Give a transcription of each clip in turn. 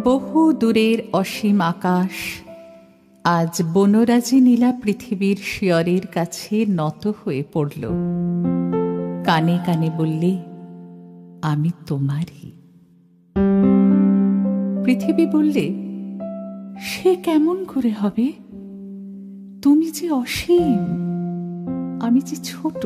বহু দূরের অসীম আকাশ আজ বনরাজি নীলা পৃথিবীর শিয়রের কাছে নত হয়ে পড়ল। কানে কানে বললে, আমি তোমারই। পৃথিবী বললে, সে কেমন করে হবে? তুমি যে অসীম, আমি যে ছোট।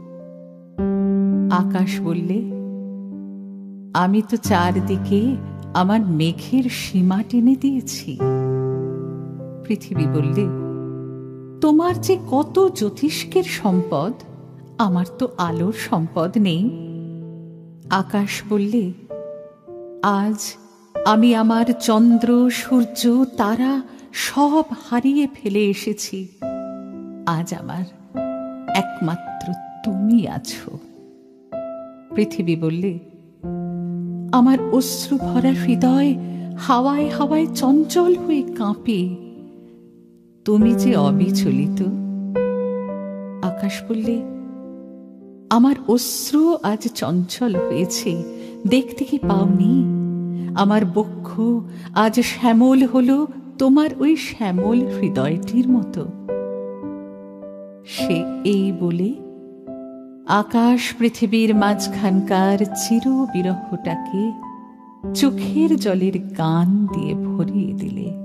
আকাশ বললে, আমি তো চারদিকে আমার মেঘের সীমা টেনে দিয়েছি। পৃথিবী বললে, তোমার যে কত জ্যোতিষ্কের সম্পদ, আমার তো আলোর সম্পদ নেই। আকাশ বললে, আজ আমি আমার চন্দ্র, সূর্য, তারা সব হারিয়ে ফেলে এসেছি। আজ আমার একমাত্র তুমি আছো। পৃথিবী বললে, আমার অশ্রু ভরা হৃদয় হাওয়ায় হাওয়ায় চঞ্চল হয়ে কাঁপে, তুমি যে অবিচলিত। আকাশ বললে, আমার অশ্রু আজ চঞ্চল হয়েছে, দেখতে কি পাওনি? আমার বক্ষ আজ শ্যামল হলো তোমার ওই শ্যামল হৃদয়টির মতো। সে এই বলে আকাশ পৃথিবীর মাঝখানকার চির বিরহটাকে চোখের জলের গান দিয়ে ভরিয়ে দিলে।